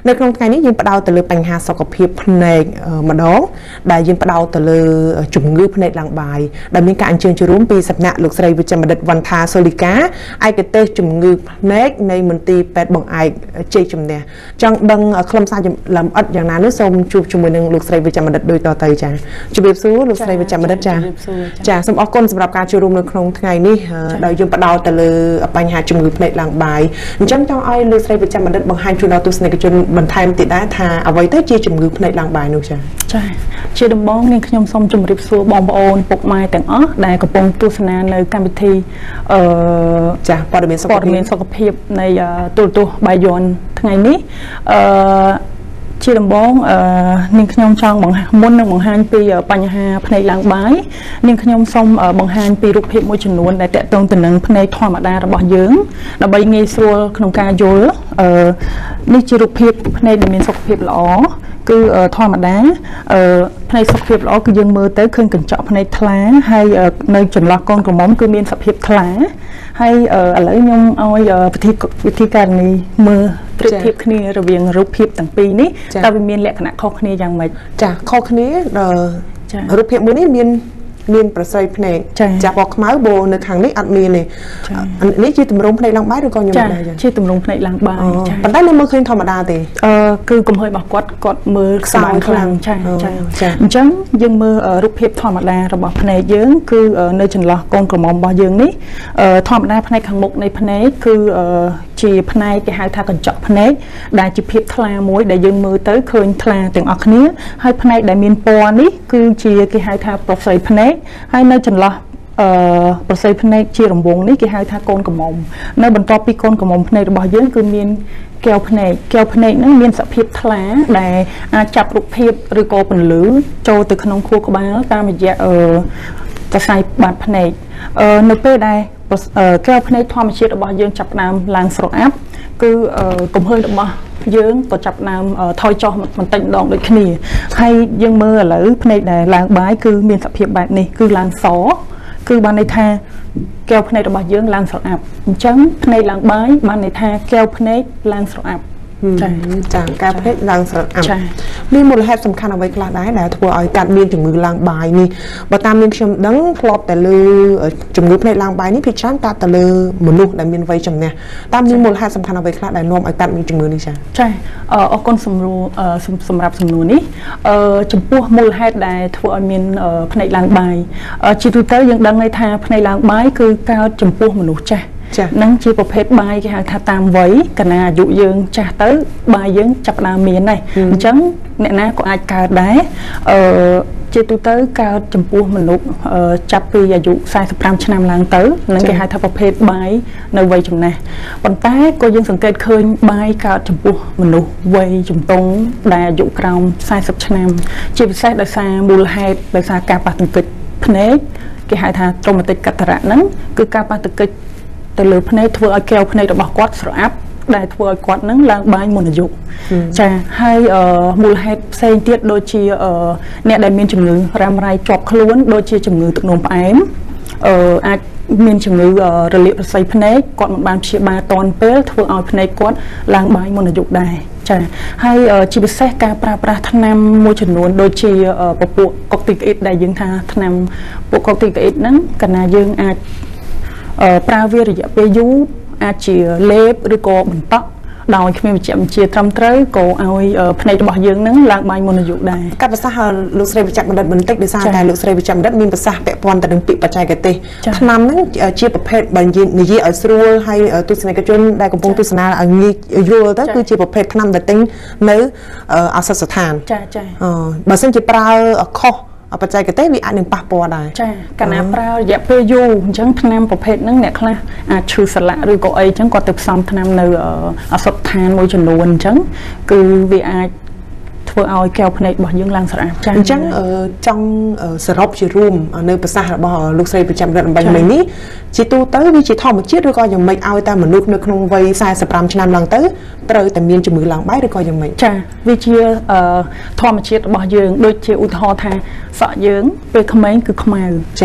nơi trong ngàyนี้យើងផ្ដោតទៅលើបញ្ហាសុខភាពភ្នែកម្ដងដែលយើងផ្ដោតទៅលើជំងឺភ្នែកឡើងបាយដែលមានការអញ្ជើញចូលរួមពីសំណាក់លោកស្រីវិជ្ជបណ្ឌិតវណ្ណថាសូលីកាឯកទេសជំងឺភ្នែកនៃមន្ទីរពេទ្យបង្អែកជ័យជំនះចង់ដឹងខ្លឹមសារលម្អិតយ៉ាងណានោះសូមជួបជាមួយនឹងលោកស្រីវិជ្ជបណ្ឌិតដូចតទៅចាជម្រាបសួរលោកស្រីវិជ្ជបណ្ឌិតចាសូមអរគុណសម្រាប់ការចូលរួមនៅក្នុងថ្ងៃនេះដោយយើងផ្ដោតទៅលើបញ្ហាជំងឺភ្នែកឡើងបាយអញ្ចឹងចង់ឲ្យលោកស្រីវិជ្ជបណ្ឌិតបង្ហាញជូនដល់ទស្សនិកជនបន្ថែមទៀតដែរថាអ្វីទៅជាជំងឺភ្នែកឡើងបាយនោះចាជាដំបូងនាងខ្ញុំសូមជម្រាបសួរបងប្អូនពុកម៉ែទាំងអស់ដែលកំពុងទស្សនានៅកម្មវិធីព័ត៌មានសុខភាពនៃទូរទស្សន៍បាយ័នថ្ងៃនេះជាដំបូងនាងខ្ញុំចង់មុននឹងបង្ហាញពីបញ្ហាភ្នែកឡើងបាយនាងខ្ញុំសូមបង្ហាញពីរូបភាពមួយចំនួនដែលតាក់ទងទៅនឹងភ្នែកធម្មតារបស់យើងដើម្បីងាយស្រួលក្នុងការយល់នេះជារូបភាពភ្នែកដែលមានសុខភាពល្អគឺធម្មតាភ្នែកសុខភាពល្អគឺយើងមើលទៅឃើញកញ្ចក់ភ្នែកថ្លាហើយនៅចន្លោះកូនក្រមុំគឺមានសភាពថ្លាហើយឥឡូវខ្ញុំឲ្យវិធីការនេះមើលប្រៀបធៀបគ្នារវាងរូបភាពទាំងពីរនេះតើវាមានលក្ខណៈខុសគ្នាយ៉ាងម៉េចចាខុសគ្នារូបភាពមួយនេះមានប្រស័យភ្នែកចាពណ៌ខ្មៅបូនៅខាងនេះអត់មានទេនេះជាទម្រង់ភ្នែកឡើងបាយឬក៏ខ្ញុំមិនដែរជាទម្រង់ភ្នែកឡើងបាយប៉ុន្តែមើលឃើញធម្មតាទេគឺកំហុសរបស់គាត់មើលខ្សោយខ្លាំងចាអញ្ចឹងយើងមើលរូបភាពធម្មតារបស់ភ្នែកយើងគឺនៅចន្លោះកូនក្រមុំរបស់យើងនេះធម្មតាផ្នែកខាងមុខនៃភ្នែកគឺជាផ្នែកគេហៅថាកញ្ចក់ភ្នែកដែលជាភាពថ្លាមួយដែលយើងមើលទៅឃើញថ្លាទាំងអស់គ្នាហើយផ្នែកដែលមានពណ៌នេះគឺជាគេហៅថាប្រស័យភ្នែកហើយនៅចន្លោះប្រស័យភ្នែកជារង្វង់នេះគេហៅថាកូនក្រមុំនៅបន្ទាប់ពីកូនក្រមុំភ្នែករបស់យើងគឺមានកែវភ្នែកហ្នឹងមានសភាពថ្លាដែលអាចចាប់រូបភាពឬក៏ពន្លឺចូលទៅក្នុងខួរក្បាលតាមរយៈសរសៃបាតភ្នែកនៅពេលដែលកែវភ្នែកធម្មជាតិរបស់យើងចាប់ផ្ដើមឡើងស្រអាប់គឺកំហុសរបស់យើងក៏ចាប់ផ្ដើមថយចុះបន្តិចម្ដងដូចគ្នាហើយយើងមើលឥឡូវភ្នែកដែលឡើងបាយគឺមានសភាពបែបនេះគឺឡើងសគឺបានន័យថាកែវភ្នែករបស់យើងឡើងស្រអាប់អញ្ចឹងភ្នែកឡើងបាយបានន័យថាកែវភ្នែកឡើងស្រអាប់ចាការភ្នែកឡើងស្រអាប់មានមូលហេតុសំខាន់អ្វីខ្លះដែរដែលធ្វើឲ្យកាត់មានជំងឺឡើងបាយនេះបើតាមនាងខ្ញុំដឹងធ្លាប់តែលើជំងឺភ្នែកឡើងបាយនេះភាគច្រើនកាត់ទៅលើមនុស្សដែលមានវ័យចំណាស់តាមមានមូលហេតុសំខាន់អ្វីខ្លះដែលនាំឲ្យកាត់មានជំងឺនេះចាអរគុណសម្រាប់សំណួរនេះចំពោះមូលហេតុដែលធ្វើឲ្យមានភ្នែកឡើងបាយជាទូទៅយើងដឹងថាភ្នែកឡើងបាយគឺកើតចំពោះមនុស្សចាស់នឹងជាប្រភេទបាយគេហៅថាតាមវ័យកណាអាយុយើងចាស់ទៅបាយយើងចាប់ផ្ដើមមានដែរអញ្ចឹងអ្នកណាក៏អាចកើតដែរជាទូទៅកើតចំពោះមនុស្សចាប់ពីអាយុ45ឆ្នាំឡើងទៅនឹងគេហៅថាប្រភេទបាយនៅវ័យចំណាស់ប៉ុន្តែក៏យើងសង្កេតឃើញបាយកើតចំពោះមនុស្សវ័យជំទង់ដែលអាយុក្រោម40ឆ្នាំជាពិសេសដោយសារមូលហេតុដោយសារការប៉ះទង្គិចភ្នែកគេហៅថា traumatic cataract ហ្នឹងគឺការប៉ះទង្គិចទៅលើភ្នែកធ្វើឲ្យកែវភ្នែករបស់គាត់ស្រអាប់ដែលធ្វើឲ្យគាត់នឹងឡើងបាយមុនអាយុចាហើយមូលហេតុផ្សេងទៀតដូចជាអ្នកដែលមានជំងឺរ៉ាំរ៉ៃជាប់ខ្លួនដូចជាជំងឺទឹកនោមផ្អែមអាចមានជំងឺរលាកប្រស័យភ្នែកគាត់មិនបានព្យាបាលទាន់ពេលធ្វើឲ្យភ្នែកគាត់ឡើងបាយមុនអាយុដែរចាហើយជាពិសេសការប្រើប្រាស់ថ្នាំមួយចំនួនដូចជាពពួកកុកទីកអ៊ីតដែលយើងថាថ្នាំពួកកុកទីកអ៊ីតហ្នឹងកាលណាយើងអាចប្រើវារយៈពេលយូរអាចជាលេបឬក៏បន្តក់ដោយគ្មានវិជ្ជាបញ្ជាត្រឹមត្រូវក៏ឲ្យភ្នែករបស់យើងនឹងឡើងបាយមុនអាយុដែរកាត់ប្រសាសន៍លោកស្រីវិជ្ជបណ្ឌិតបន្តិចដោយសារតែលោកស្រីវិជ្ជបណ្ឌិតមានប្រសាសន៍ពាក់ព័ន្ធទៅនឹងពាក្យបច្ចេកទេសថ្នាំហ្នឹងជាប្រភេទបើនិយាយឲ្យស្រួលហើយទស្សនិកជនដែលកំពុងទស្សនាឲ្យងាយយល់ទៅគឺជាប្រភេទថ្នាំដែលទិញនៅឱសថស្ថានបើសិនជាប្រើខុសបច្ចេកទេសវាអាចនឹងប៉ះពាល់ដែរចាកាលណាប្រើរយៈពេលយូរអញ្ចឹងថ្នាំប្រភេទហ្នឹងអ្នកខ្លះអាចឈឺសន្លាក់ឬក៏អីអញ្ចឹងគាត់ទៅផ្សំថ្នាំនៅឱសថស្ថានមួយចំនួនអញ្ចឹងគឺវាអាចធ្វើឲ្យកែវភ្នែករបស់យើងឡើងស្រអាប់ចាអញ្ចឹងចង់សរុបជារួមនៅប្រសាសន៍របស់លោកស្រីប្រចាំរដ្ឋអំបញ្ញមិញនេះជាទូទៅវាជាធម្មជាតិឬក៏យ៉ាងម៉េចឲ្យតែមនុស្សនៅក្នុងវ័យ45ឆ្នាំឡើងទៅត្រូវតែមានជំងឺឡើងបាយឬក៏យ៉ាងម៉េចចាវាជាធម្មជាតិរបស់យើងដូចជាឧទាហរណ៍ថាសក់យើងពេលក្មេងគឺខ្មៅចា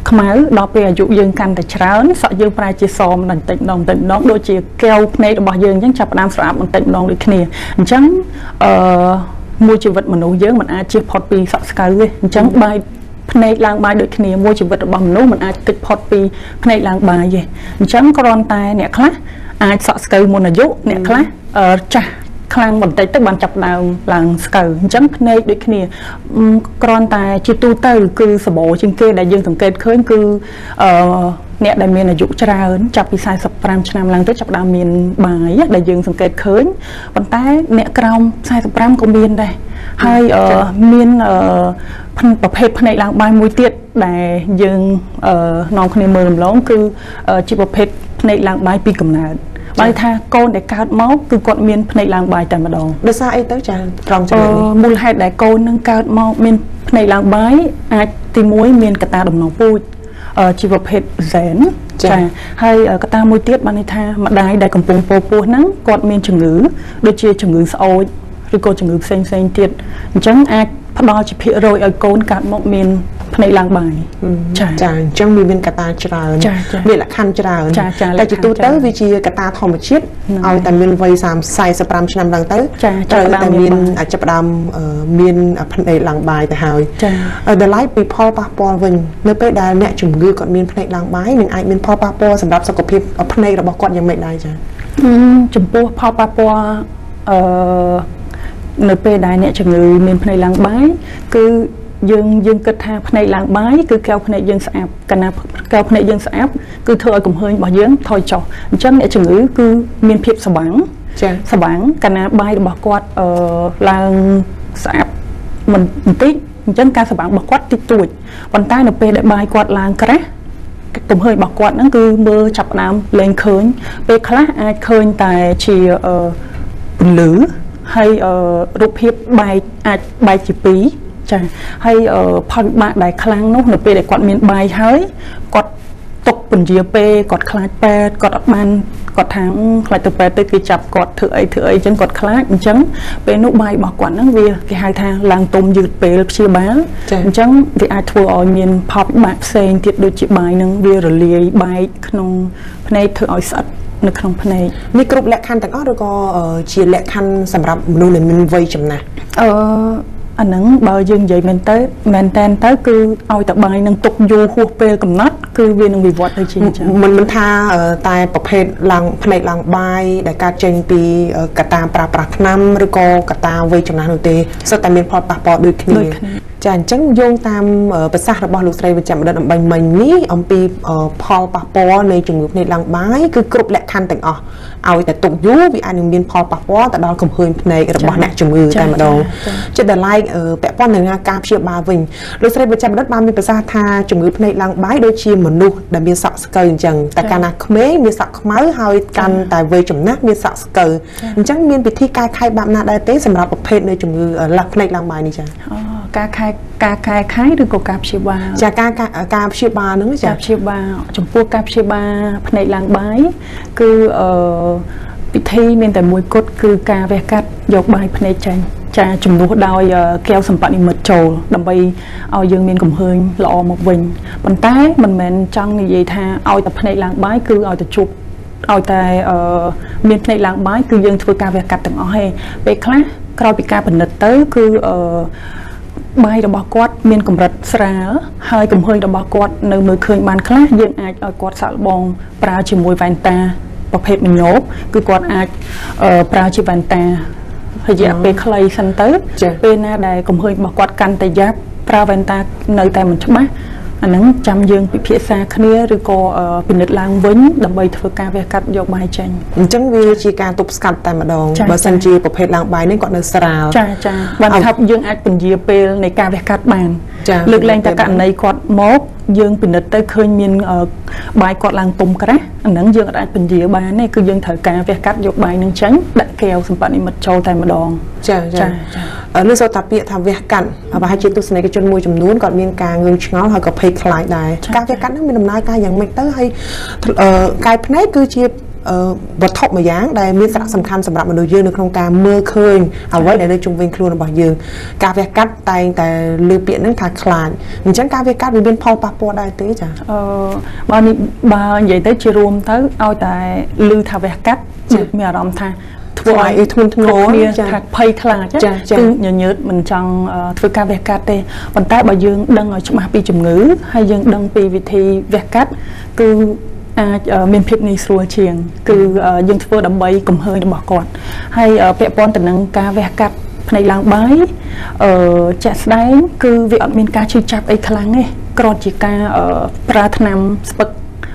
ខ្មៅដល់ពេលអាយុយើងកាន់តែច្រើនសក់យើងប្រែជាសមបន្តិចម្ដងដូចជាកែវភ្នែករបស់យើងអញ្ចឹងចាប់ផ្ដើមស្អាតបន្តិចម្ដងដូចគ្នាអញ្ចឹងមួយជីវិតមនុស្សយើងមិនអាចជៀសផុតពីសក់ស្កៅទេអញ្ចឹងបាយភ្នែកឡើងបាយដូចគ្នាមួយជីវិតរបស់មនុស្សមិនអាចគេចផុតពីភ្នែកឡើងបាយទេអញ្ចឹងគ្រាន់តែអ្នកខ្លះអាចសក់ស្កៅមុនអាយុអ្នកខ្លះចាស់ខ្លាំងបន្តិចទៅបានចាប់ដើមឡើងស្កៅអញ្ចឹងភ្នែកដូចគ្នាគ្រាន់តែជាទូទៅគឺសម្បូរជាងគេដែលយើងសង្កេតឃើញគឺអ្នកដែលមានអាយុច្រើនចាប់ពី45ឆ្នាំឡើងទៅចាប់ដើមមានបាយដែលយើងសង្កេតឃើញប៉ុន្តែអ្នកក្រោម45ក៏មានដែរហើយមានប្រភេទភ្នែកឡើងបាយមួយទៀតដែលយើងនាំគ្នាមើលរំលងគឺជាប្រភេទភ្នែកឡើងបាយពីកំណើតបើថាកូនដែលកើតមកគឺគាត់មានភ្នែកឡើងបាយតែម្ដងដោយសារអីទៅចាត្រង់ចំណុចនេះមូលហេតុដែលកូននឹងកើតមកមានភ្នែកឡើងបាយអាចទី1មានកត្តាដំណងពូជជីវភេទហ្សែនចាហើយកត្តាមួយទៀតបានន័យថាម្ដាយដែលកំពុងពោពោះហ្នឹងគាត់មានជំងឺដូចជាជំងឺស្អូចឬក៏ជំងឺផ្សេងទៀតអញ្ចឹងអាចផ្ដល់ជាភាគរយឲ្យកូនកើតមកមានភ្នែកឡើងបាយចាអញ្ចឹងមានកត្តាច្រើនមានលក្ខខណ្ឌច្រើនតែជាទូទៅវាជាកត្តាធម្មជាតិឲ្យតែមានវ័យ45ឆ្នាំឡើងទៅត្រូវតែមានអាចចាប់ផ្ដើមមានភ្នែកឡើងបាយទៅហើយដល់ឡែកពីផលប៉ះពាល់វិញនៅពេលដែលអ្នកជំងឺគាត់មានភ្នែកឡើងបាយនឹងអាចមានផលប៉ះពាល់សម្រាប់សុខភាពភ្នែករបស់គាត់យ៉ាងម៉េចដែរចាចំពោះផលប៉ះពាល់នៅពេលដែលអ្នកជំងឺមានភ្នែកឡើងបាយគឺយើងគិតថាភ្នែកឡើងបាយគឺកែវភ្នែកយើងស្អាប់កាលណាកែវភ្នែកយើងស្អាប់គឺធ្វើឲ្យកំហើញរបស់យើងថយចុះអញ្ចឹងអ្នកជំងឺគឺមានភាពស្វាងស្វាងកាលណាបាយរបស់គាត់ឡើងស្អាប់បន្តិចអញ្ចឹងការស្វាងរបស់គាត់តិចតួចប៉ុន្តែនៅពេលដែលបាយគាត់ឡើងក្រាស់កំហើញរបស់គាត់ហ្នឹងគឺមើលចាប់ផ្ដើមលែងឃើញពេលខ្លះអាចឃើញតែជាពន្លឺហើយរូបភាពអាចបែកជាពីរចាហើយផលវិបាកដែលខ្លាំងនោះនៅពេលដែលគាត់មានបាយហើយគាត់ຕົកពន្យាពេលគាត់ខ្លាចពេទ្យគាត់អត់បានគាត់ថាខ្លាចទៅពេទ្យទៅគេចាប់គាត់ធ្វើអីអញ្ចឹងគាត់ខ្លាចអញ្ចឹងពេលនោះបាយរបស់គាត់ហ្នឹងវាគេហៅថាឡើងទុំយឺតពេលព្យាបាលអញ្ចឹងវាអាចធ្វើឲ្យមានផលវិបាកផ្សេងទៀតដូចជាបាយហ្នឹងវារលាយបែកក្នុងភ្នែកធ្វើឲ្យស្អិតនៅក្នុងភ្នែកនេះគ្រប់លក្ខខណ្ឌទាំងអស់ឬក៏ជាលក្ខខណ្ឌសម្រាប់មនុស្សដែលមានវ័យចំណាស់អាហ្នឹងបើយើងនិយាយមែនតែនទៅគឺឲ្យតបាយនឹងទុកយូរហួសពេលកំណត់គឺវានឹងវិវត្តទៅជាអញ្ចឹងមិនថាតែប្រភេទឡើងភ្នែកឡើងបាយដែលកើតចេញពីកត្តាប្រើប្រាស់ថ្នាំឬក៏កត្តាវ័យចំណាស់នោះទេសុទ្ធតែមានផលប៉ះពាល់ដូចគ្នាចាអញ្ចឹងយោងតាមប្រសាសន៍របស់លោកស្រីវិជ្ជបណ្ឌិតអំបញ្ញមិញនេះអំពីផលប៉ះពាល់នៃជំងឺភ្នែកឡើងបាយគឺគ្រប់លក្ខខណ្ឌទាំងអស់ឲ្យតែទុកយូរវាអាចនឹងមានផលប៉ះពាល់ទៅដល់កំហើញភ្នែករបស់អ្នកជំងឺតែម្ដងចិត្តដល់ឡែកពាក់ព័ន្ធនឹងការព្យាបាលវិញលោកស្រីវិជ្ជបណ្ឌិតបានមានប្រសាសន៍ថាជំងឺភ្នែកឡើងបាយដូចជាមនុស្សដែលមានសក់ស្កូវអញ្ចឹងតែកាលណាក្មេងមានសក់ខ្មៅហើយកាន់តែវ័យចំណាស់មានសក់ស្កូវអញ្ចឹងមានវិធីកែខៃបែបណាដែរទេសម្រាប់ប្រភេទនៃជំងឺភ្នែកឡើងបាយនេះចាការកែខៃឬក៏ការព្យាបាលចាការព្យាបាលហ្នឹងចាព្យាបាលចំពោះការព្យាបាលភ្នែកឡើងបាយគឺពិធីមានតែមួយគត់គឺការវះកាត់យកបាយភ្នែកចេញចាជំនួសដោយកែវសម្បត្តិនិមិត្តចូលដើម្បីឲ្យយើងមានកំហើញល្អមកវិញប៉ុន្តែមិនមែនចង់និយាយថាឲ្យតែភ្នែកឡើងបាយគឺឲ្យតែជប់ឲ្យតែមានភ្នែកឡើងបាយគឺយើងធ្វើការវះកាត់ទាំងអស់ទេពេលខ្លះក្រោយពីការពិនិត្យទៅគឺបាយរបស់គាត់មានកម្រិតស្រាលហើយកំហើញរបស់គាត់នៅមើលឃើញបានខ្លះយើងអាចឲ្យគាត់សាក់លបងប្រើជាមួយវ៉ែនតាប្រភេទមញោបគឺគាត់អាចប្រើជាវ៉ែនតារយៈពេលខ្លីសិនទៅពេលណាដែលកំហើញរបស់គាត់កាន់តែយ៉ាប់ប្រើវ៉ែនតានៅតែមិនច្បាស់អាហ្នឹងចាំយើងពិភាក្សាគ្នាឬក៏ពិនិត្យឡើងវិញដើម្បីធ្វើការវះកាត់យកបាយចេញអញ្ចឹងវាជាការទប់ស្កាត់តែម្ដងបើសិនជាប្រភេទឡើងបាយនេះគាត់នៅស្រាលចាបានថាយើងអាចពន្យាពេលនៃការវះកាត់បានលើកលែងតែករណីគាត់មកយើងពិនិត្យទៅឃើញមានបាយគាត់ឡើងទុំក្រាស់អាហ្នឹងយើងអាចពន្យាបានទេគឺយើងត្រូវការវះកាត់យកបាយនឹងចេញដាក់កែវសម្បត្តិនិមិត្តចូលតែម្ដងចាលើសូតាពាក្យថាវះកាត់ប្រហែលជាទស្សនិកជនមួយចំនួនគាត់មានការងឿងឆ្ងល់ហើយក៏ភ័យខ្លាចដែរការវះកាត់ហ្នឹងមានដំណើរការយ៉ាងម៉េចទៅហើយកែភ្នែកគឺជា vật thọ mà dáng đây miếng sạch sầm khăn sầm rạp mà đồ dương được không ca mưa khơi ở vậy để đây trung viên luôn bảo dương cà ve cắt tay tại lưu biển nó thà khàn mình chẳng cà ve cắt vì bên Paul Papo đây tới chả bao vậy tới chia rùm tới ao tại lưu thà ve cắt mẹ ròm tha ngoài thun thun thạc pay khla chứ nhớ mình chọn thưa ca ve cắt đây còn tại bảo dương đăng ở trong happy chủng ngữ hay dương đăng pi vị thi ve cắt cứ miền Việt này xua chiềng cứ dân thưa đầm bay cùng hơi đầm bỏ cọt hay vẽ pon từ năng ca ve cắt này làng bái chặt đáy cứ việc miền ca chưa chạp ấy khlang ấy còn chỉ ca ở Pratnam Spek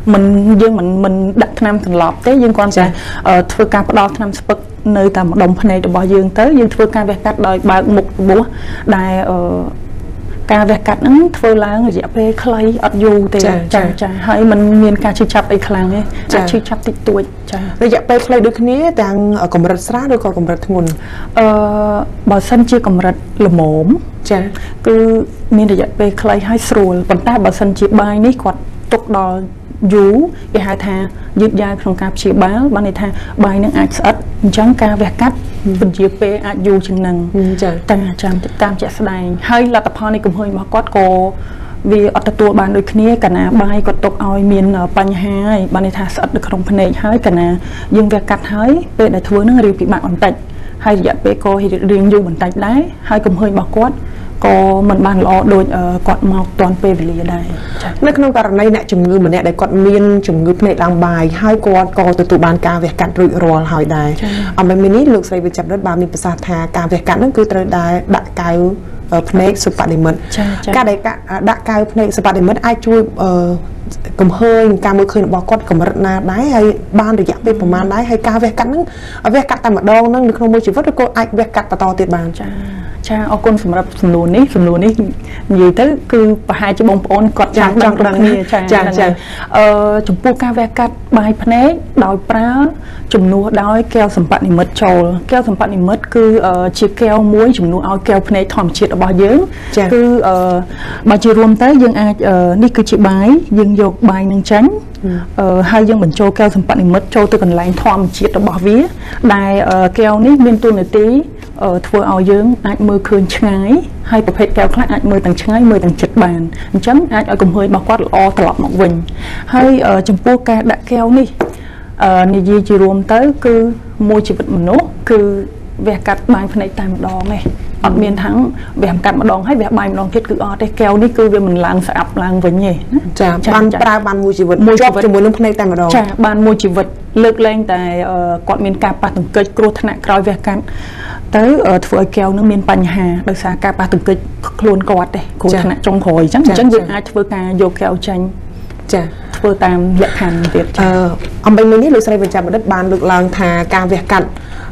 mình đặt nam thành lọp thế nhưng quan sẽ thưa ca bắt đầu nam Spek nơi tầm đồng này được bỏ dương tới nhưng thưa ca ve cắt đòi ba một búa đài ca ve cắt nó thưa lá người dẹp về clay ở dù thì chả hay mình miền ca chưa chạp ấy khlang ấy chưa chạp tịch tuổi rồi dẹp về clay được ní đang ở cầm rật sát được còn cầm rật nguồn bảo sân chưa cầm rật là mồm cứ miền để dẹp về clay hay sồi còn ta bảo sân chỉ bài ní quạt tục đò dú cái hai thà dứt dài trong cặp chỉ báo ban này thà bài những ai sạch trắng ca ve cắt bình chia pe ai dú chừng năng tam chạy sài hay là tập này cũng hơi mà quát cô vì ởตัวban đôi khi cả na bài có tục ao miền Panh hai ban này thà sạch được trong phần này hay cả na dương ve cắt hay pe đại thua nó riêng bị bạn ổn định hay dạy pe cô thì riêng dú ổn định đấy hay cũng hơi mà quát có mình bàn lo đôi quạt màu toàn pe về lìa đây nơi không cả này nè chủng ngư mình nè để quạt miên chủng ngư này làm bài hai quạt có từ tụ bàn ca về cạn rụi rò hỏi đài ở bên mình ít lục xây về chập đất ba mình phải sát thà ca về cạn nó cứ tới đài đặt cái plek sụp bạt để mất ca đấy đặt cái plek sụp bạt để mất ai chui cầm hơi ca mới khơi bỏ quạt cầm rật na đái hay ban được dạng vềประมาณ đái hay ca về cạn về cạn tại mặt đo nó được không mới chỉ vứt được cô ai về cạn và to tiệt bàn cha ở con sầm sầm lùn ní gì tới cứ hai chị bông ôn cọt trắng đằng cha chủng pu ca ve cắt bài phné đòi prá chủng nua đòi keo sầm bạt này mất trầu keo sầm bạt này mất cứ chia keo muối chủng nua ao keo phné thòm chiết ở bao dướng cứ bà chị rùm tới dương ai ní cứ chị bái dương dột bài nâng trắng hai dương mình trâu keo sầm bạt này mất trâu tôi cần lại thòm chiết ở bao vía đài keo ní miên tu nửa tí thua ao dướng ai mơ khơi trái hay tập hệ keo khác ai mơ tầng trái mơ tầng chật bàn chấm ai ở cùng hơi bao quát o tập một vinh hay chấm pu ca đã keo ní này gì chỉ rùm tới cứ môi chỉ vật mình nốt cứ vẽ cắt bài phần này tại một đòn này ở miền thắng vẽ cắt một đòn hay vẽ bài một đòn thiết cứ ở đây keo ní cứ về mình làng sạp làng với nhỉ ban môi chỉ vật môi cho môi lúc này tại một đòn ban môi chỉ vật lực lên tại quận miền cà pa từng cây cột thạch còi vẽ cắt tới thưa keo nó miền Panh Hà đời xa cà pa từng cây luôn quạt đây cột thạch trong hồi chẳng việc ai thưa ca vô keo tranh thưa tam lệ hành việc ông bên mình lúc xây về trạm đất ban được làng thà ca vẽ cắt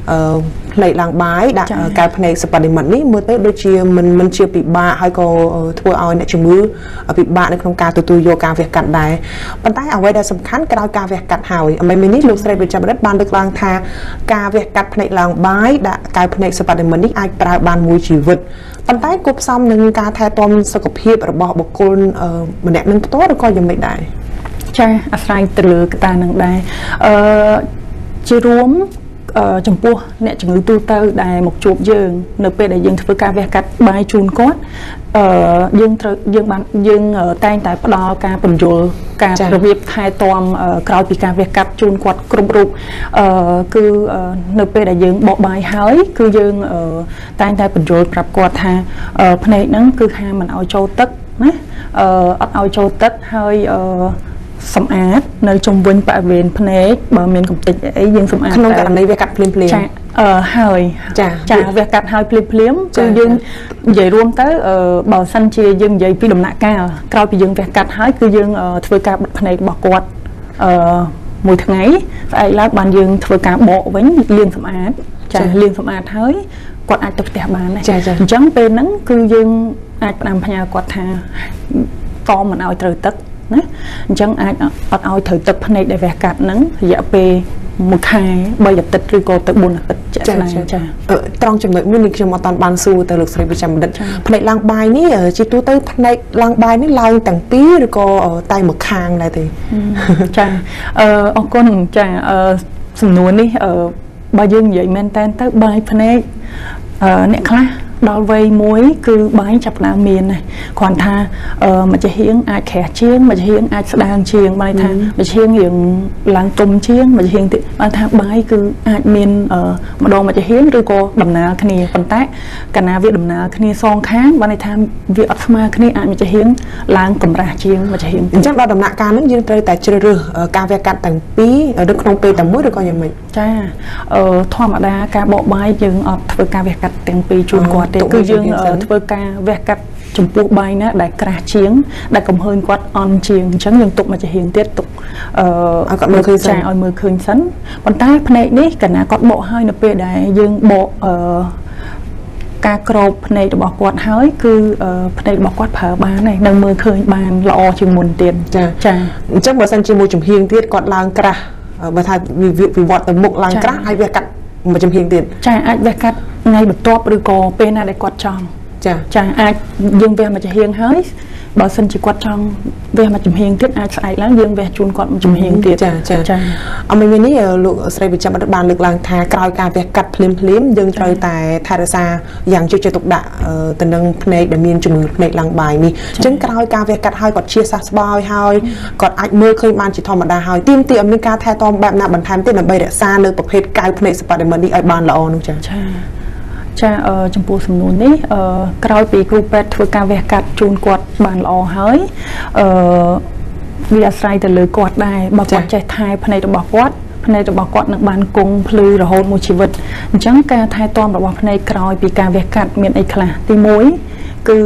lại làng bái đã cái phần này sập bạt để mẫn ní mưa tới đôi chia mình chia bị bạ hay có thua ao này chừng mưa bị bạ nên không ca từ vô ca việc cạn đài bàn tay ở đây là sầm khán cái đao ca việc cạn hào mấy minute lúc xây về trạm đất ban được làng thà ca việc cạn phần này làng bái đã cái phần này sập bạt để mẫn ní ai para ban mùi chỉ vật bàn tay cúp xong nâng ca thay tom sọc hiệp ở bỏ bọc côn mình đẹp nâng tốt coi dùm mình đại cha asai từ cái ta nâng đài chia rúm chồng pu nè chồng người tu tơ đài một chụp dương np đại dương thưa ca ve cắt bài chun cốt dương tay tại đo ca bầm dùi ca việc hai tom cào bị ca ve cắt chun quạt crum rụp cứ np đại dương bộ bài hới cứ dương tay tại bầm dùi cặp quạt ha phần này nó cứ ha mình ao châu tất nè ao châu tất hơi sầm át nơi trong vinh bạ viên phê bờ miền công ty ấy dương sầm át không cả này về cắt phim hơi chả về cắt hơi phim cứ dương vậy luôn tới bờ xanh chia dương vậy phi đồng nạ ca cao bị dương về cắt hơi cứ dương thưa ca phê bỏ quạt mùi tháng ấy phải lá bàn dương thưa ca bộ với liên sầm át liên sầm át hơi quạt ai tập tè bàn này trắng bên nắng cứ dương ai làm nhà quạt thà to mình ao trời tất chẳng ai ao thời tập này để vẽ cắt nắng dạ pe một hai bây giờ tết rồi có tới 4 tết ចាត្រង់ចំណុចមួយនេះខ្ញុំអត់តាន់បានសួរទៅលោកស្រីវិជ្ជបណ្ឌិតផ្នែកឡើងបាយនេះជាទូទៅផ្នែកឡើងបាយនេះឡើងទាំងពីរឬក៏តែមួយខាងដែរទេចាអរគុណចាសំណួរនេះបើយើងនិយាយមែនតើទៅបាយផ្នែកអ្នកខ្លះដល់វ័យមួយគឺបាយចាប់ដើមមានណាគ្រាន់ថាមួយជាហៀងអាចក្រាស់ជាងមួយជាហៀងអាចស្ដាងជាងបាយថាមួយជាហៀងរៀងឡើងទុំជាងមួយជាហៀងទៀតបានថាបាយគឺអាចមានម្ដងមួយជាហៀងឬក៏ដំណើរគ្នាប៉ុន្តែកាលណាវាដំណើរគ្នាសងខាងបានន័យថាវាអត់ស្មើគ្នាអាចមួយជាហៀងឡើងកម្រាស់ជាងមួយជាហៀងអញ្ចឹងដល់ដំណាក់កាលហ្នឹងយើងត្រូវតែជ្រើសរើសការវះកាត់ទាំងពីរនៅក្នុងពេលតែមួយឬក៏យ៉ាងម៉េចចាធម្មតាការបកបាយយើងអត់ធ្វើការវះកាត់ទាំងពីរជូនគាត់គឺយើងធ្វើការវះកាត់ចំពោះបាយណាដែលក្រាស់ជាងដែលកំហើញគាត់អន់ជាងអញ្ចឹងយើងទុកមកជាហៀងទៀតទុកឲ្យគាត់មើលឃើញសិនឲ្យមើលឃើញសិនប៉ុន្តែភ្នែកនេះកាលណាគាត់បកហើយនៅពេលដែលយើងបកការក្របភ្នែករបស់គាត់ហើយគឺភ្នែករបស់គាត់ប្រើបានហើយនៅមើលឃើញបានល្អជាងមុនទៀតចាអញ្ចឹងបើសិនជាមួយចំហៀងទៀតគាត់ឡើងក្រាស់បើថាវិវត្តទៅមុខឡើងក្រាស់ហើយវះកាត់មួយចំហៀងទៀតចាអាចវះកាត់ថ្ងៃបន្ទាប់ឬក៏ពេលណាដែលគាត់ចង់ចាអាចយើងវះមួយចំហៀងហើយបើសិនជាគាត់ចង់វះមួយចំហៀងទៀតអាចស្អែកឡើងយើងវះជូនគាត់មួយចំហៀងទៀតចាអមនេះលោកស្រីវិជ្ជបណ្ឌិតបានលើកឡើងថាក្រោយការវះកាត់ភ្លាមយើងត្រូវតែថែរក្សាយ៉ាងយកចិត្តទុកដាក់ទៅនឹងភ្នែកដែលមានជំងឺភ្នែកឡើងបាយនេះអញ្ចឹងក្រោយការវះកាត់ហើយគាត់ជាសះស្បើយហើយគាត់អាចមើលឃើញបានជាធម្មតាហើយទាមទារឲ្យមានការថែទាំបែបណាបន្ថែមទៀតដើម្បីរក្សានៅប្រភេទកៅភ្នែកសប្បដិមិត្តនេះឲ្យបានល្អនោះចាចំពោះសំណួរនេះក្រោយពីគ្រូពេទ្យធ្វើការវះកាត់ជូនគាត់បានល្អហើយវាអាស្រ័យទៅលើគាត់ដែរបើគាត់ចេះថែភ្នែករបស់គាត់នឹងបានគង់ភ្លឺរហូតមួយជីវិតអញ្ចឹងការថែទាំរបស់ភ្នែកក្រោយពីការវះកាត់មានអីខ្លះទី1គឺ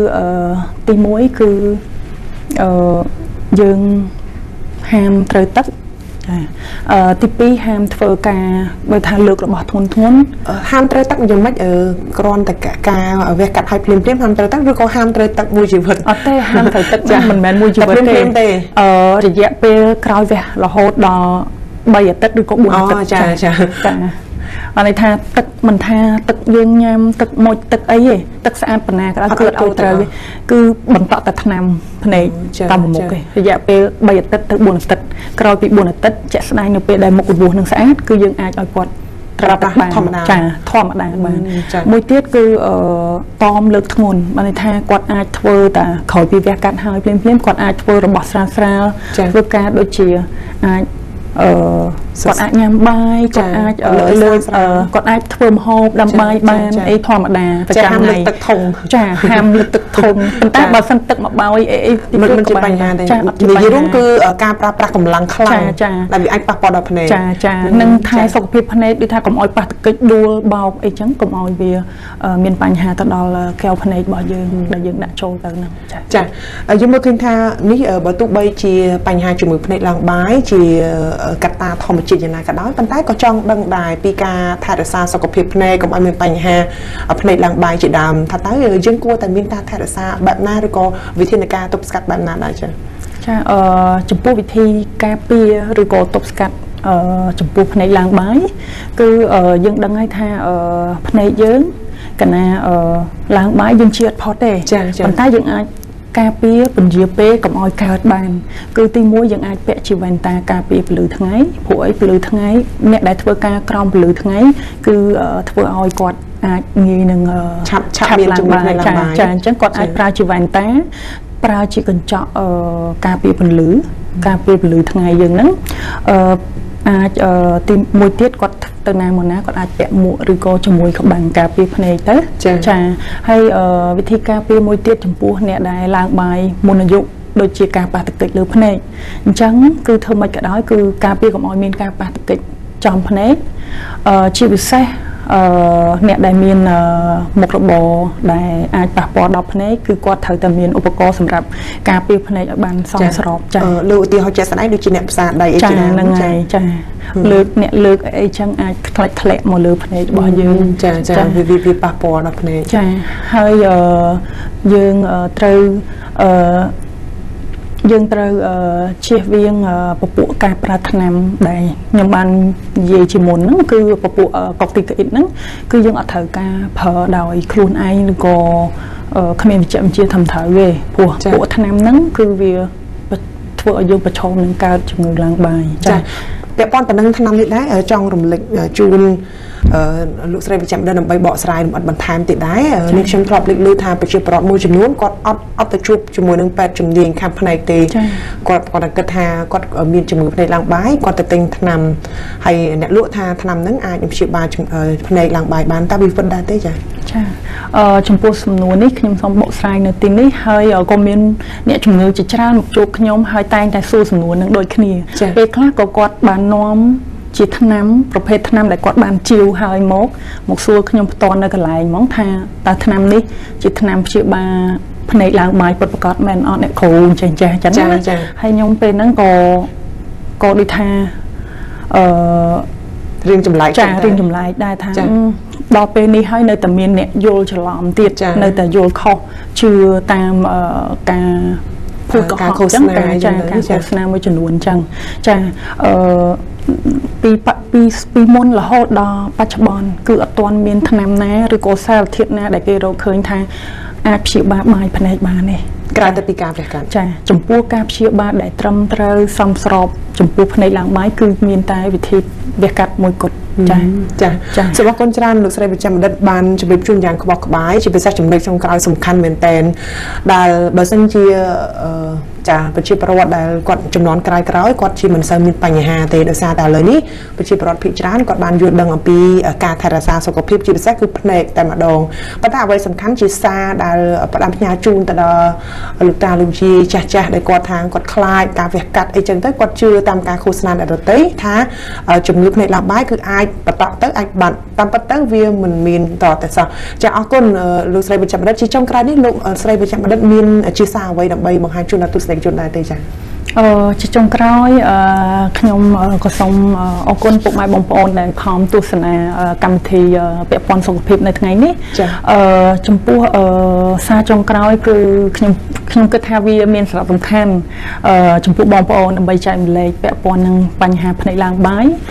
យើងហាមត្រូវទឹកទី2ហាមធ្វើការបើថាលើករបស់ធ្ងន់ហាមត្រូវទឹកយ៉ាងម៉េចគ្រាន់តែការវះកាត់ឲ្យភ្លាមហាមត្រូវទឹកឬក៏ហាមត្រូវទឹកមួយជីវិតអត់ទេហាមត្រូវទឹកមិនមែនមួយជីវិតទេរយៈពេលក្រោយវះរហូតដល់3អាទិត្យឬក៏4អាទិត្យចាបានន័យថាទឹកមិនថាទឹកយើងញ៉ាំទឹកមុជទឹកអីទេទឹកស្អាតប៉ុណ្ណាក៏ដោយគឺឲ្យត្រូវគឺបន្តតែថ្នាំភ្នែកតាមមុខទេរយៈពេល3អាទិត្យទៅ4អាទិត្យក្រោយពី4អាទិត្យជាក់ស្ដែងនៅពេលដែលមុខរបួសនឹងស្អាតគឺយើងអាចឲ្យគាត់ប្រើប្រាស់បានធម្មតាបានមួយទៀតគឺតមលើកធ្ងន់បានន័យថាគាត់អាចធ្វើតែក្រោយពីវះកាត់ហើយភ្លាមគាត់អាចធ្វើរបស់ស្រាលធ្វើការដូចជាអាចគាត់អាចញ៉ាំបាយគាត់អាចលើកគាត់អាចធ្វើម្ហូបដាំបាយបានអីធម្មតាប្រចាំថ្ងៃទឹកធុងចាហាមលើកទឹកធុងប៉ុន្តែបើសិនទឹកមកបាយអីមិនជាបញ្ហាទេនិយាយរួមគឺការប្រើប្រាស់កម្លាំងខ្លាំងដែលវាអាចប៉ះពាល់ដល់ភ្នែកចានឹងថែសុខភាពភ្នែកដូចថាកុំឲ្យប៉ះទង្គិចដួលបោកអីចឹងកុំឲ្យវាមានបញ្ហាទៅដល់កែវភ្នែករបស់យើងដែលយើងដាក់ចូលទៅហ្នឹងចាយើងមើលឃើញថានេះបើទោះបីជាបញ្ហាជំងឺភ្នែកឡើងបាយជាកត្តាធម្មជាតិយ៉ាងណាក៏ដោយប៉ុន្តែក៏ចង់ដឹងដែរពីការថែរក្សាសុខភាពភ្នែកកុំឲ្យមានបញ្ហាភ្នែកឡើងបាយជាដើមថាតើយើងគួរតែមានការថែរក្សាបែបណាឬក៏វិធានការទប់ស្កាត់បែបណាដែរចាចំពោះវិធីការពារឬក៏ទប់ស្កាត់ចំពោះភ្នែកឡើងបាយគឺយើងដឹងហើយថាភ្នែកយើងកាលណាឡើងបាយយើងជឿអត់ផុតទេប៉ុន្តែយើងអាចការពារពន្យាពេលកុំឲ្យកើតបានគឺទី1យើងអាចពាក់ជាវ៉ែនតាការពារពន្លឺថ្ងៃព្រោះអីពន្លឺថ្ងៃអ្នកដែលធ្វើការក្រោមពន្លឺថ្ងៃគឺធ្វើឲ្យគាត់អាចងាយនឹងឆាប់មានជំងឺឡើងបាយចាអញ្ចឹងគាត់អាចប្រើជាវ៉ែនតាប្រើជាកញ្ចក់ការពារពន្លឺថ្ងៃយើងហ្នឹងអាចទីមួយទៀតគាត់ទៅណាមកណាគាត់អាចពាក់មួកឬក៏ជាមួយក្បាំងការពារភ្នែកទៅចាហើយវិធីការពារមួយទៀតចំពោះអ្នកដែលឡើងបាយមុនអាយុដូចជាការប៉ះទង្គិចលើភ្នែកអញ្ចឹងគឺធ្វើម៉េចក៏ដោយគឺការពារកុំឲ្យមានការប៉ះទង្គិចចំភ្នែកជាពិសេសអ្នកដែលមានមុខរបរដែលអាចប៉ះពាល់ដល់ភ្នែកគឺគាត់ត្រូវតែមានឧបករណ៍សម្រាប់ការពារភ្នែកឲ្យបានសមស្របចាលើឧទាហរណ៍ជាក់ស្ដែងដូចជាអ្នកផ្សារដៃអីជាដើមហ្នឹងចាលើកអីចឹងអាចខ្លាច់ធ្លាក់មកលើភ្នែករបស់យើងចាវាប៉ះពាល់ដល់ភ្នែកចាហើយយើងត្រូវ dương từ chia viên bộ bộ ca pratanam đây nhưng ban về chỉ muốn nó cứ bộ bộ cọc tịch ít nó cứ dương ở thời ca phở đòi khuôn ai có không biết chậm chia thầm thở về của bộ thanh nam nó cứ việc vợ dương bật chôm nâng cao cho người làng bài đẹp con tận năng năm đấy ở trong rồng lịch chun lúc xây chậm đơn bay bỏ xài một bàn tham tiệt đáy nên trong thọp lịch lưu tham bị chụp bọt môi chùm nón còn ấp từ chụp chùm môi nâng pet chùm điền cam này thì còn là cất hà còn ở miền chùm này làng bái còn từ tinh nằm hay nẹt lụa tha nằm nâng ai chụp ba chùm này làng bài bán ta bị phân đa thế chả chùm po sầm nón ấy nhưng xong bộ xài nữa tin đấy hơi ở con miền nẹt chùm người chỉ ra một chụp nhóm hai tay tay xu sầm nón nâng đôi kia về khác có quạt bàn nóm chỉ thằng năm,ประเภท thằng năm lại quạt bàn chiều hơi một xua nhom toàn ở cái lại món tha ta thằng năm đi chỉ thằng năm chịu ba phần này là bài bật quạt men on này khổ chán hay nhom bên nó có đi tha riêng chùm lại đai thằng đo bên đi hay nơi tầm miền nè vô cho làm tiệt nơi tầm vô kho chưa tam cả cả khâu trắng cả khâu nam với chuẩn luôn chẳng pi môn là hot đoปัจจุบันคืออัตวันเมียนทนามนะหรือโกซาเทียนนะได้เกเราเคยทางอาชีพบาไม้ภายในบ้านเนี่ยกลายเป็นปีกาแบบกันใช่จมพูกาเชียบาได้ตรำเตอซ้ำสอบจมพูภายในหลังไม้คือเมียนตายวิธีเบียกัดมวยกดจ้ะสำหรับคนจานลูกสาวประจำดัดบานจะเป็นช่วงอย่างขบอกขบายจะเป็นสักจุดเล็กช่วงกลางสำคัญเหมือนเต้นได้บางสิ่งที่จะเป็นชีพประวัติได้กดจำนวนกลายกร้อยกดชีมันเสริมมีปัญหาเตะโดยซาแต่เลยนี่เป็นชีพประวัติพิจารณากดบานยุดดังอปีการทาราซาสกปรกชีพแท้คือเพลกแต่มาดองปัญหาไว้สำคัญชีซาได้ประดามพญาจูนแต่ลูกตาลูกชีจ่าได้กดทางกดคลายการเวียกัดไอจังเต้กดเชื่อตามการโฆษณาได้เต้ท้าจุดลึกในหลับบ้านคือไอปะตะเต้ไอบันตามปะเต้เวียมันมีนต่อแต่ซะจะเอาก้นลูกสาวประจำดัดชีจงกลายนี่ลูกสาวประจำดัดมีนชีซาไว้ดับใบบางให้จุนตุสเด็กจุนได้เตจ้ะ chỉ trong cái nhom có xong ở con bộ máy bóng bồn để khom tu sửa cầm thì vẽ pon sọc phim này ngày ní trong pua xa trong cáiคือnhomก็ท่าวิเมียนสำหรับสำคัญtrong pua bóng bồnใบใจมันเลยvẽ ponนั่งปัญหาภายในลางใบ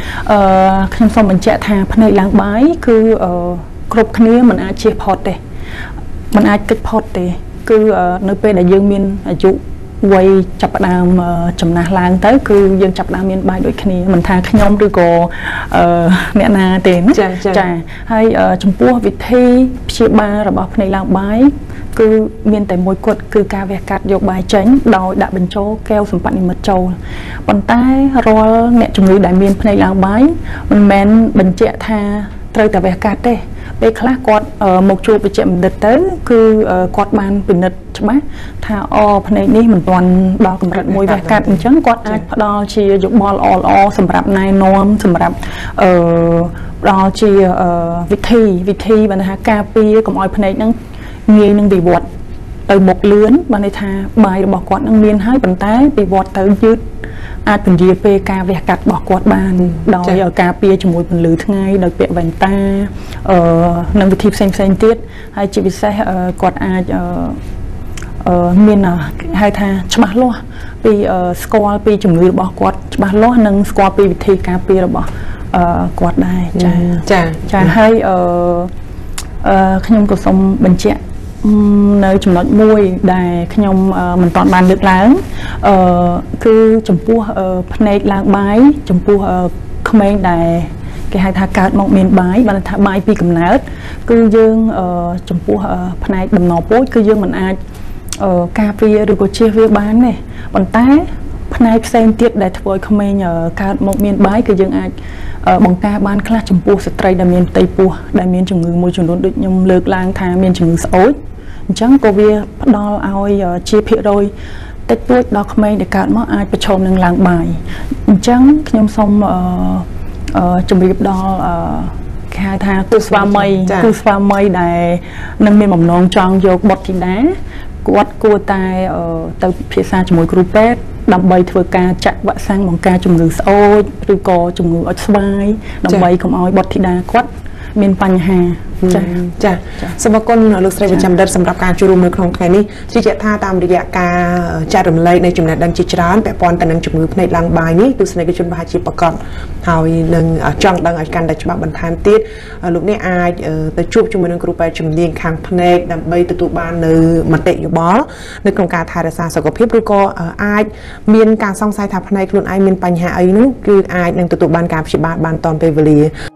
nhom xongมันจะท่าภายในลางใบคือกรบนี้มันอาจเชียพอดเดมันอาจกิดพอดเดคือในเป็นได้ยังมีอายุไว้จับดามจำนาลางเต้คือยังจับดามเมียนใบด้วยคณีมันทาขยมหรือโกเนี่ยนาเต็นจ่าให้จมพัววิธีเชียบาระบบในลางใบคือเมียนแต่มวยกดคือการเวกัดยกใบเจ๋งโดยดับเป็นโจแก้วสมบัติมัดโจปันใต้รอเนี่ยจมูกได้เมียนในลางใบมันแมนเป็นเจาทาเตยแต่เวกัดได้ไปคลาดกอดหมกจูไปเจ็บเด็ดเต้คือกอดบานเป็นเด็ดใช่ไหมถ้าภายในนี้มันตอนดอกกำลังมวยแบบกัดจังกอดอาจดอชียกบอลสำหรับนายนอมสำหรับดอชีวิธีบรรณาการปีกับอ้อยภายในนั้นเงี้ยนั่งบีบดเติมหมกเลื้อนบรรณาใบบอกกอดนั่งเมียนให้ปันใต้บีบดเติมยืดอาจเป็นยีเปกาเวกัดบอกกอดบานโดยกาเปียจมูกเป็นหรือทั้งไงโดยเปียแหวนตานั่งวิธีเซนเตียดให้จีบิเซ่กอดอาจเมียนให้ทาฉบับล้อปีสกอลปีจมูกบอกกอดฉบับล้อนั่งสกอลปีวิธีกาเปียบอกกอดได้จะให้ขยมกระสมบัญชีในจำนวนมวยได้ขยมมันตอนบานเลือกล้างคือจมพัวภายในลางใบจมพัวขมิ้นได้cái hai thà cát mọc miền bái và thà bái pi cầm nát cứ dương chấm pua phần này đầm nọ bối cứ dương mình ai cà phê rồi có chia với bán này còn tay phần này xem tiết để thôi không ai nhờ cát mọc miền bái cứ dương ai bằng ca ban class chấm pua sẽ trai đầm miền tây pua đầm miền chủng người môi trường đốn được nhom lược lang thà miền chủng người sói chẳng có việc đo ao chia phê rồi tết tuổi đo không ai để cát mọc aiไปชมหนึ่งลางใบchẳng nhom xong chuẩn bị đó khai thác cú spa mây đại nâng miền mỏng non tròn vô bọt thịt đá quạt cua tai từ phía xa chủng mùi crumpet đầm bay thừa ca chặt vạ sang bằng ca chủng ngừ sôi rồi có chủng ngừ ở xoay đầm bay không ai bọt thịt đá quát miền panh hà ចាសូមអរគុណលោកស្រីវិជ្ជបណ្ឌិតសម្រាប់ការចូលរួមនៅក្នុងថ្ងៃនេះជឿជាក់ថាតាមរយៈការចែករំលែកនៃចំណេះដឹងជាច្រើនពាក់ព័ន្ធទៅនឹងជំងឺភ្នែកឡើងបាយនេះទស្សនិកជនប្រហែលជាប្រកបហើយនឹងចង់ដឹងឲ្យកាន់តែច្បាស់បន្ថែមទៀតលោកអ្នកអាចទៅជួបជាមួយនឹងគ្រូពេទ្យជំនាញខាងភ្នែកដើម្បីទទួលបាននៅមតិយោបល់នៅក្នុងការថែរក្សាសុខភាពឬក៏អាចមានការសង្ស័យថាភ្នែកខ្លួនឯងមានបញ្ហាអីនោះគឺអាចនឹងទទួលបានការព្យាបាលបានទាន់ពេលវេលា